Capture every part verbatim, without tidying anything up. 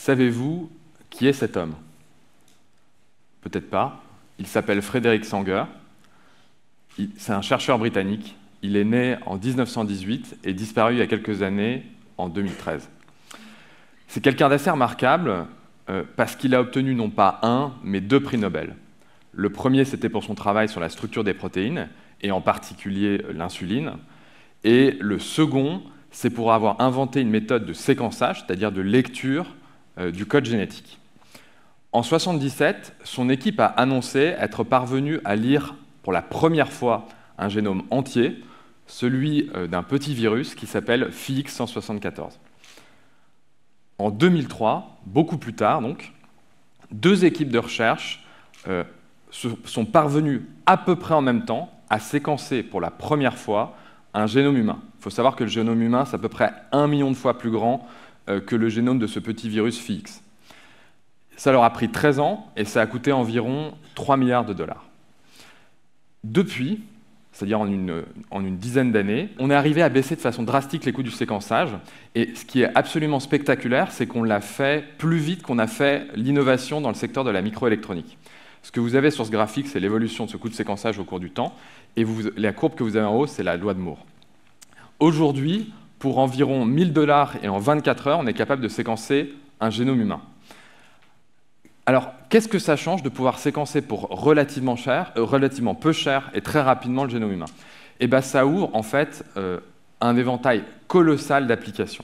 Savez-vous qui est cet homme? Peut-être pas. Il s'appelle Frédéric Sanger. C'est un chercheur britannique. Il est né en mille neuf cent dix-huit et disparu il y a quelques années, en deux mille treize. C'est quelqu'un d'assez remarquable euh, parce qu'il a obtenu non pas un, mais deux prix Nobel. Le premier, c'était pour son travail sur la structure des protéines, et en particulier l'insuline. Et le second, c'est pour avoir inventé une méthode de séquençage, c'est-à-dire de lecture euh, du code génétique. En mille neuf cent soixante-dix-sept, son équipe a annoncé être parvenue à lire pour la première fois un génome entier, celui euh, d'un petit virus qui s'appelle F I X cent soixante-quatorze. En deux mille trois, beaucoup plus tard, donc, deux équipes de recherche euh, se, sont parvenues à peu près en même temps à séquencer pour la première fois un génome humain. Il faut savoir que le génome humain, c'est à peu près un million de fois plus grand euh, que le génome de ce petit virus F I X. Ça leur a pris treize ans et ça a coûté environ trois milliards de dollars. Depuis, c'est-à-dire en une, en une dizaine d'années, on est arrivé à baisser de façon drastique les coûts du séquençage. Et ce qui est absolument spectaculaire, c'est qu'on l'a fait plus vite qu'on a fait l'innovation dans le secteur de la microélectronique. Ce que vous avez sur ce graphique, c'est l'évolution de ce coût de séquençage au cours du temps. Et vous, la courbe que vous avez en haut, c'est la loi de Moore. Aujourd'hui, pour environ mille dollars et en vingt-quatre heures, on est capable de séquencer un génome humain. Alors, qu'est-ce que ça change de pouvoir séquencer pour relativement, cher, euh, relativement peu cher et très rapidement le génome humain? Eh bien, ça ouvre en fait euh, un éventail colossal d'applications.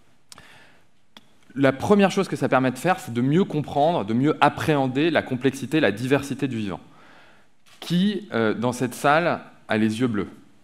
La première chose que ça permet de faire, c'est de mieux comprendre, de mieux appréhender la complexité, la diversité du vivant. Qui, euh, dans cette salle, a les yeux bleus?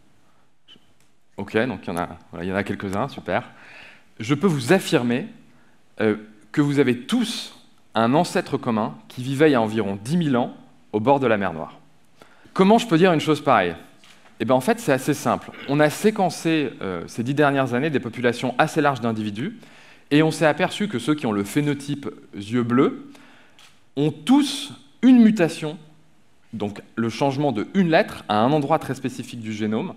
Ok, donc il y en a, voilà, il y en a quelques-uns, super. Je peux vous affirmer euh, que vous avez tous un ancêtre commun qui vivait il y a environ dix mille ans au bord de la mer Noire. Comment je peux dire une chose pareille? Eh bien, en fait, c'est assez simple. On a séquencé euh, ces dix dernières années des populations assez larges d'individus et on s'est aperçu que ceux qui ont le phénotype yeux bleus ont tous une mutation, donc le changement de une lettre à un endroit très spécifique du génome,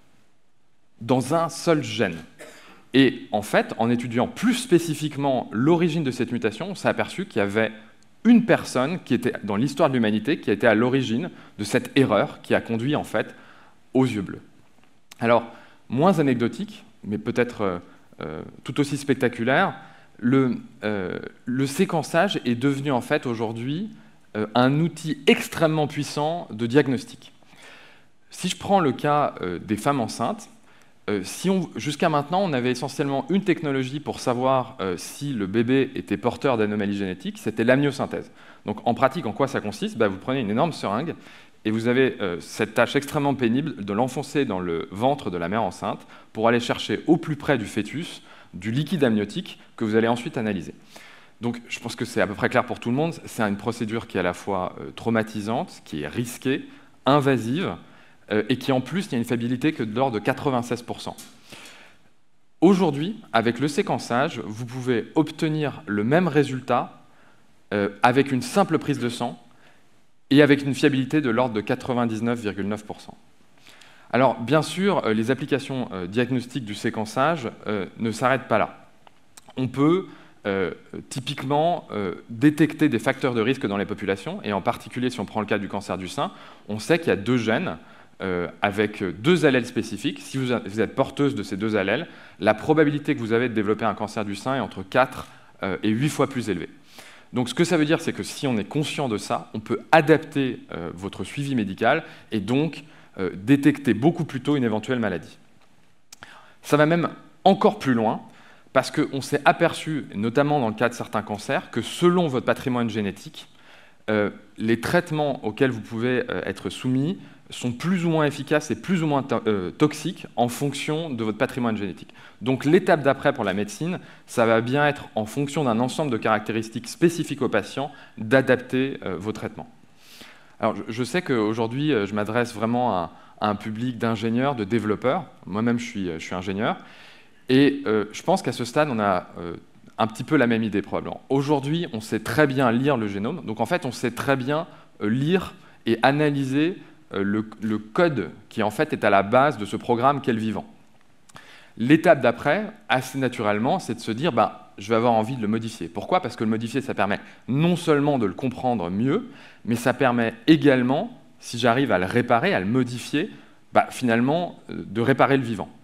dans un seul gène. Et en fait, en étudiant plus spécifiquement l'origine de cette mutation, on s'est aperçu qu'il y avait une personne qui était dans l'histoire de l'humanité qui était à l'origine de cette erreur qui a conduit en fait aux yeux bleus. Alors, moins anecdotique, mais peut-être euh, euh, tout aussi spectaculaire, le, euh, le séquençage est devenu en fait aujourd'hui euh, un outil extrêmement puissant de diagnostic. Si je prends le cas euh, des femmes enceintes, Euh, si jusqu'à maintenant, on avait essentiellement une technologie pour savoir euh, si le bébé était porteur d'anomalies génétiques, c'était l'amniosynthèse. Donc en pratique, en quoi ça consiste? Bah, vous prenez une énorme seringue et vous avez euh, cette tâche extrêmement pénible de l'enfoncer dans le ventre de la mère enceinte pour aller chercher au plus près du fœtus du liquide amniotique que vous allez ensuite analyser. Donc je pense que c'est à peu près clair pour tout le monde. C'est une procédure qui est à la fois euh, traumatisante, qui est risquée, invasive, et qui en plus, il y a une fiabilité que de l'ordre de quatre-vingt-seize pour cent. Aujourd'hui, avec le séquençage, vous pouvez obtenir le même résultat euh, avec une simple prise de sang et avec une fiabilité de l'ordre de quatre-vingt-dix-neuf virgule neuf pour cent. Alors, bien sûr, les applications euh, diagnostiques du séquençage euh, ne s'arrêtent pas là. On peut euh, typiquement euh, détecter des facteurs de risque dans les populations, et en particulier, si on prend le cas du cancer du sein, on sait qu'il y a deux gènes Euh, avec deux allèles spécifiques. Si vous, vous êtes porteuse de ces deux allèles, la probabilité que vous avez de développer un cancer du sein est entre quatre euh, et huit fois plus élevée. Donc ce que ça veut dire, c'est que si on est conscient de ça, on peut adapter euh, votre suivi médical et donc euh, détecter beaucoup plus tôt une éventuelle maladie. Ça va même encore plus loin, parce qu'on s'est aperçu, notamment dans le cas de certains cancers, que selon votre patrimoine génétique, euh, les traitements auxquels vous pouvez euh, être soumis sont plus ou moins efficaces et plus ou moins to euh, toxiques en fonction de votre patrimoine génétique. Donc l'étape d'après pour la médecine, ça va bien être en fonction d'un ensemble de caractéristiques spécifiques aux patients d'adapter euh, vos traitements. Alors je, je sais qu'aujourd'hui, euh, je m'adresse vraiment à, à un public d'ingénieurs, de développeurs. Moi-même, je suis, je suis ingénieur. Et euh, je pense qu'à ce stade, on a euh, un petit peu la même idée probablement. Aujourd'hui, on sait très bien lire le génome. Donc en fait, on sait très bien euh, lire et analyser Le, le code qui en fait est à la base de ce programme qu'est le vivant. L'étape d'après, assez naturellement, c'est de se dire, ben, je vais avoir envie de le modifier. Pourquoi? Parce que le modifier, ça permet non seulement de le comprendre mieux, mais ça permet également, si j'arrive à le réparer, à le modifier, bah, finalement, de réparer le vivant.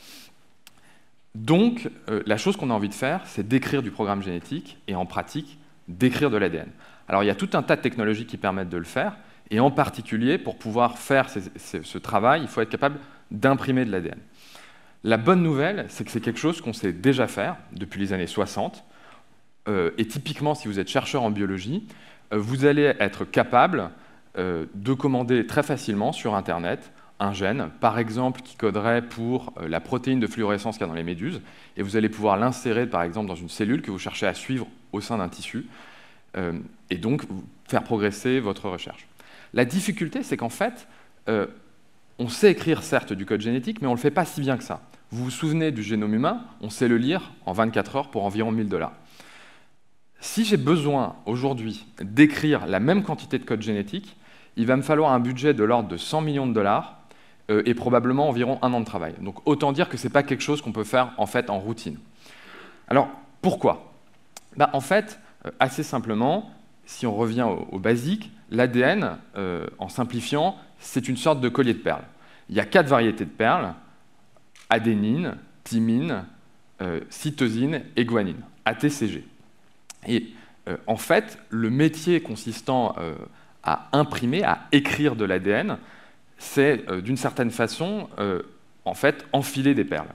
Donc, euh, la chose qu'on a envie de faire, c'est d'écrire du programme génétique et en pratique, d'écrire de l'A D N. Alors, il y a tout un tas de technologies qui permettent de le faire, et en particulier, pour pouvoir faire ces, ces, ce travail, il faut être capable d'imprimer de l'A D N. La bonne nouvelle, c'est que c'est quelque chose qu'on sait déjà faire depuis les années soixante, euh, et typiquement, si vous êtes chercheur en biologie, euh, vous allez être capable euh, de commander très facilement sur Internet un gène, par exemple, qui coderait pour euh, la protéine de fluorescence qu'il y a dans les méduses, et vous allez pouvoir l'insérer, par exemple, dans une cellule que vous cherchez à suivre au sein d'un tissu, euh, et donc faire progresser votre recherche. La difficulté, c'est qu'en fait, euh, on sait écrire, certes, du code génétique, mais on ne le fait pas si bien que ça. Vous vous souvenez du génome humain, on sait le lire en vingt-quatre heures pour environ mille dollars. Si j'ai besoin, aujourd'hui, d'écrire la même quantité de code génétique, il va me falloir un budget de l'ordre de cent millions de dollars euh, et probablement environ un an de travail. Donc autant dire que ce n'est pas quelque chose qu'on peut faire en fait en routine. Alors pourquoi? Ben, en fait, euh, assez simplement, si on revient au, au basique, l'A D N, euh, en simplifiant, c'est une sorte de collier de perles. Il y a quatre variétés de perles, adénine, thymine, euh, cytosine et guanine, A T C G. Et euh, en fait, le métier consistant euh, à imprimer, à écrire de l'A D N, c'est euh, d'une certaine façon, euh, en fait, enfiler des perles.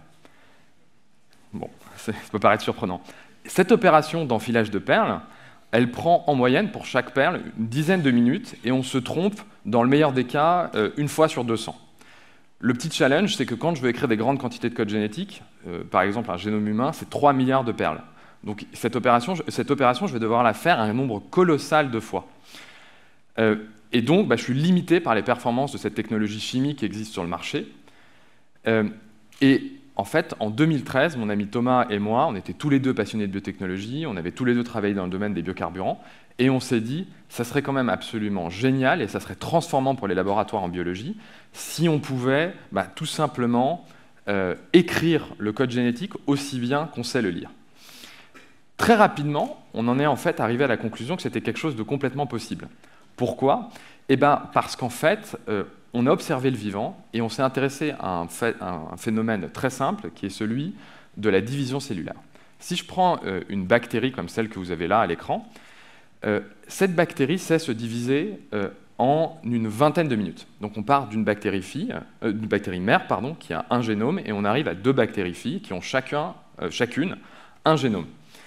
Bon, ça peut paraître surprenant. Cette opération d'enfilage de perles, elle prend en moyenne pour chaque perle une dizaine de minutes et on se trompe, dans le meilleur des cas, euh, une fois sur deux cents. Le petit challenge, c'est que quand je veux écrire des grandes quantités de code génétique, euh, par exemple un génome humain, c'est trois milliards de perles. Donc cette opération, cette opération, je vais devoir la faire un nombre colossal de fois. Euh, et donc, bah, je suis limité par les performances de cette technologie chimique qui existe sur le marché. Euh, et en fait, en deux mille treize, mon ami Thomas et moi, on était tous les deux passionnés de biotechnologie, on avait tous les deux travaillé dans le domaine des biocarburants, et on s'est dit, ça serait quand même absolument génial, et ça serait transformant pour les laboratoires en biologie, si on pouvait bah, tout simplement euh, écrire le code génétique aussi bien qu'on sait le lire. Très rapidement, on en est en fait arrivé à la conclusion que c'était quelque chose de complètement possible. Pourquoi? Eh ben, parce qu'en fait, euh, on a observé le vivant et on s'est intéressé à un, fait, un phénomène très simple qui est celui de la division cellulaire. Si je prends euh, une bactérie comme celle que vous avez là à l'écran, euh, cette bactérie sait se diviser euh, en une vingtaine de minutes. Donc on part d'une bactérie, fille, euh, d'une bactérie mère pardon, qui a un génome et on arrive à deux bactéries filles qui ont chacun, euh, chacune un génome.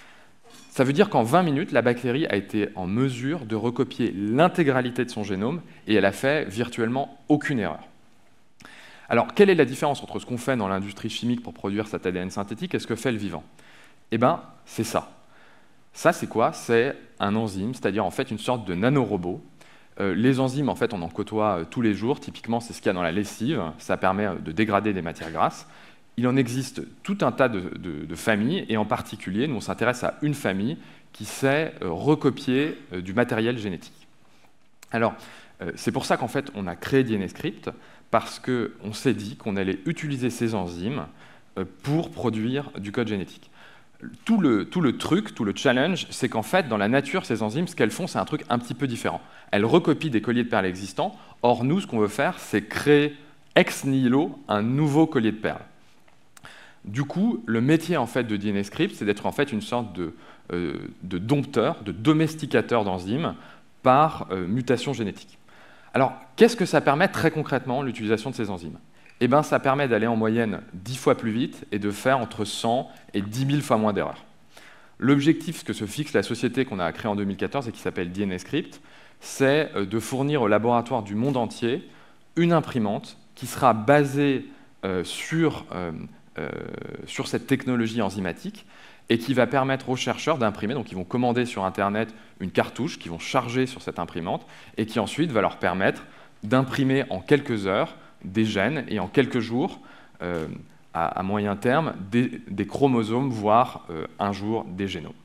Ça veut dire qu'en vingt minutes, la bactérie a été en mesure de recopier l'intégralité de son génome et elle a fait virtuellement aucune erreur. Alors, quelle est la différence entre ce qu'on fait dans l'industrie chimique pour produire cet A D N synthétique et ce que fait le vivant? Eh bien, c'est ça. Ça, c'est quoi? C'est un enzyme, c'est-à-dire en fait une sorte de nanorobot. Euh, les enzymes, en fait, on en côtoie euh, tous les jours. Typiquement, c'est ce qu'il y a dans la lessive. Ça permet de dégrader des matières grasses. Il en existe tout un tas de, de, de familles, et en particulier, nous on s'intéresse à une famille qui sait euh, recopier euh, du matériel génétique. Alors, euh, c'est pour ça qu'en fait, on a créé DNAscript, parce qu'on s'est dit qu'on allait utiliser ces enzymes euh, pour produire du code génétique. Tout le, tout le truc, tout le challenge, c'est qu'en fait, dans la nature, ces enzymes, ce qu'elles font, c'est un truc un petit peu différent. Elles recopient des colliers de perles existants. Or, nous, ce qu'on veut faire, c'est créer ex nihilo un nouveau collier de perles. Du coup, le métier en fait, de DNAscript, c'est d'être en fait une sorte de, euh, de dompteur, de domesticateur d'enzymes par euh, mutation génétique. Alors, qu'est-ce que ça permet très concrètement, l'utilisation de ces enzymes? Eh bien, ça permet d'aller en moyenne dix fois plus vite et de faire entre cent et dix mille fois moins d'erreurs. L'objectif que se fixe la société qu'on a créée en deux mille quatorze et qui s'appelle DNAscript, c'est de fournir aux laboratoires du monde entier une imprimante qui sera basée euh, sur... Euh, Euh, sur cette technologie enzymatique et qui va permettre aux chercheurs d'imprimer, donc ils vont commander sur Internet une cartouche qu'ils vont charger sur cette imprimante et qui ensuite va leur permettre d'imprimer en quelques heures des gènes et en quelques jours, euh, à, à moyen terme, des, des chromosomes, voire euh, un jour des génomes.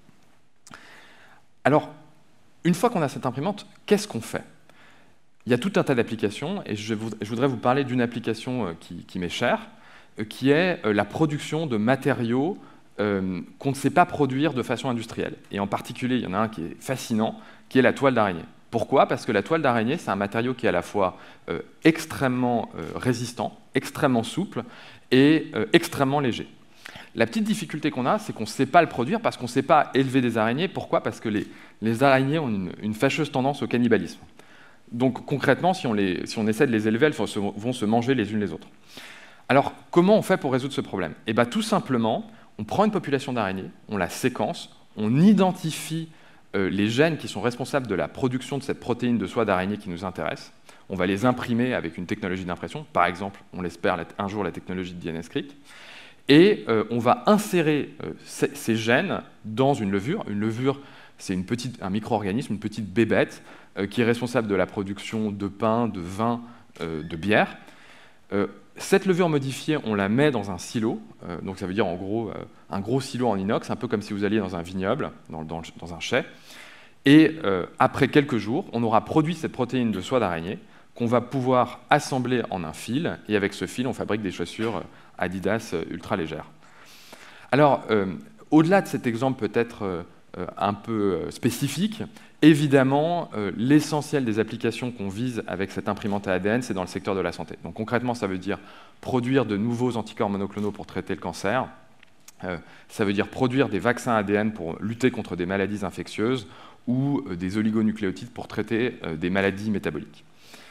Alors, une fois qu'on a cette imprimante, qu'est-ce qu'on fait? Il y a tout un tas d'applications et je, vous, je voudrais vous parler d'une application qui, qui m'est chère, qui est la production de matériaux euh, qu'on ne sait pas produire de façon industrielle. Et en particulier, il y en a un qui est fascinant, qui est la toile d'araignée. Pourquoi? Parce que la toile d'araignée, c'est un matériau qui est à la fois euh, extrêmement euh, résistant, extrêmement souple et euh, extrêmement léger. La petite difficulté qu'on a, c'est qu'on ne sait pas le produire parce qu'on ne sait pas élever des araignées. Pourquoi? Parce que les, les araignées ont une, une fâcheuse tendance au cannibalisme. Donc concrètement, si on, les, si on essaie de les élever, elles vont se, vont se manger les unes les autres. Alors, comment on fait pour résoudre ce problème? Eh bien, tout simplement, on prend une population d'araignées, on la séquence, on identifie euh, les gènes qui sont responsables de la production de cette protéine de soie d'araignée qui nous intéresse. On va les imprimer avec une technologie d'impression, par exemple, on l'espère un jour la technologie de D N S Script, et euh, on va insérer euh, ces, ces gènes dans une levure. Une levure, c'est une petite, un micro-organisme, une petite bébête euh, qui est responsable de la production de pain, de vin, euh, de bière. Euh, cette levure modifiée, on la met dans un silo, euh, donc ça veut dire en gros euh, un gros silo en inox, un peu comme si vous alliez dans un vignoble, dans, dans, dans un chai. Et euh, après quelques jours, on aura produit cette protéine de soie d'araignée qu'on va pouvoir assembler en un fil, et avec ce fil, on fabrique des chaussures Adidas ultra légères. Alors, euh, au-delà de cet exemple peut-être euh, un peu spécifique, évidemment, euh, l'essentiel des applications qu'on vise avec cette imprimante à A D N, c'est dans le secteur de la santé. Donc concrètement, ça veut dire produire de nouveaux anticorps monoclonaux pour traiter le cancer, euh, ça veut dire produire des vaccins A D N pour lutter contre des maladies infectieuses ou euh, des oligonucléotides pour traiter euh, des maladies métaboliques.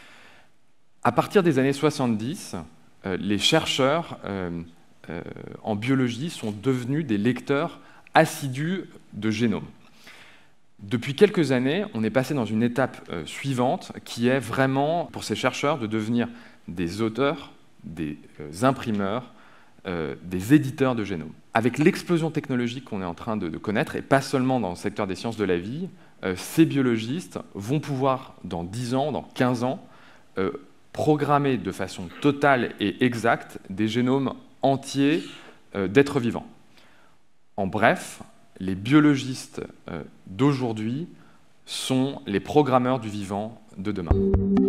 À partir des années soixante-dix, euh, les chercheurs euh, euh, en biologie sont devenus des lecteurs assidus de génomes. Depuis quelques années, on est passé dans une étape euh, suivante qui est vraiment, pour ces chercheurs, de devenir des auteurs, des euh, imprimeurs, euh, des éditeurs de génomes. Avec l'explosion technologique qu'on est en train de, de connaître, et pas seulement dans le secteur des sciences de la vie, euh, ces biologistes vont pouvoir, dans dix ans, dans quinze ans, euh, programmer de façon totale et exacte des génomes entiers euh, d'êtres vivants. En bref, les biologistes euh, d'aujourd'hui sont les programmeurs du vivant de demain.